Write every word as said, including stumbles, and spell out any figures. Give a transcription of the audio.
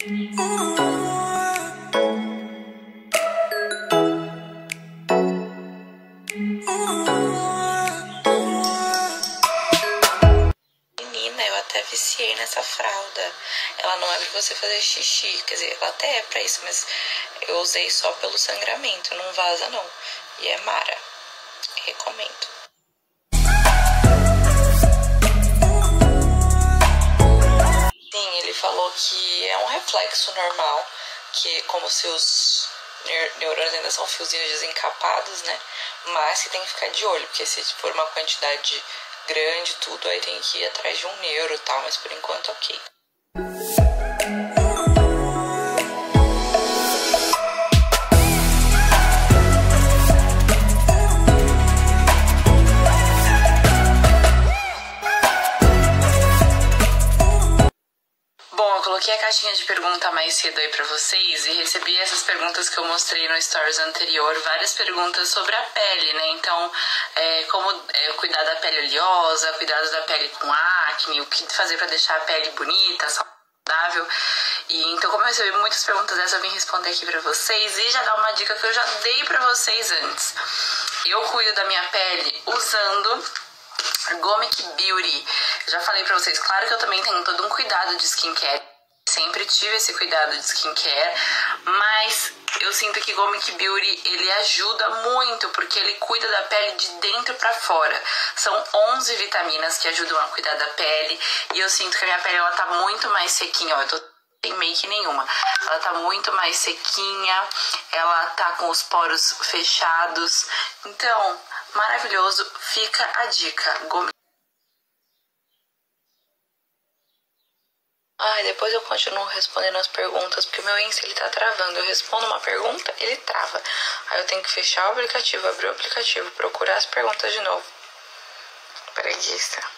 Menina, eu até viciei nessa fralda. Ela não é pra você fazer xixi, quer dizer, ela até é pra isso, mas eu usei só pelo sangramento, não vaza não. E é mara, recomendo. Sim, ele falou que é um reflexo normal, que é como se os neurônios ainda são fiozinhos desencapados, né? Mas que tem que ficar de olho, porque se for uma quantidade grande, tudo, aí tem que ir atrás de um neuro e tal, mas por enquanto ok. Bom, eu coloquei a caixinha de pergunta mais cedo aí pra vocês e recebi essas perguntas que eu mostrei no stories anterior, várias perguntas sobre a pele, né? Então, é, como é, cuidar da pele oleosa, cuidado da pele com acne, o que fazer pra deixar a pele bonita, saudável. E, então, como eu recebi muitas perguntas dessas, eu vim responder aqui pra vocês e já dar uma dica que eu já dei pra vocês antes. Eu cuido da minha pele usando Gomic Beauty. Já falei pra vocês, claro que eu também tenho todo um cuidado de skincare, sempre tive esse cuidado de skincare, mas eu sinto que Gomic Beauty, ele ajuda muito, porque ele cuida da pele de dentro pra fora. São onze vitaminas que ajudam a cuidar da pele, e eu sinto que a minha pele, ela tá muito mais sequinha, ó, eu tô sem make nenhuma, ela tá muito mais sequinha, ela tá com os poros fechados, então, maravilhoso, fica a dica. Gomic. Ai, depois eu continuo respondendo as perguntas, porque o meu Insta, ele tá travando. Eu respondo uma pergunta, ele trava. Aí eu tenho que fechar o aplicativo, abrir o aplicativo, procurar as perguntas de novo. Preguiça.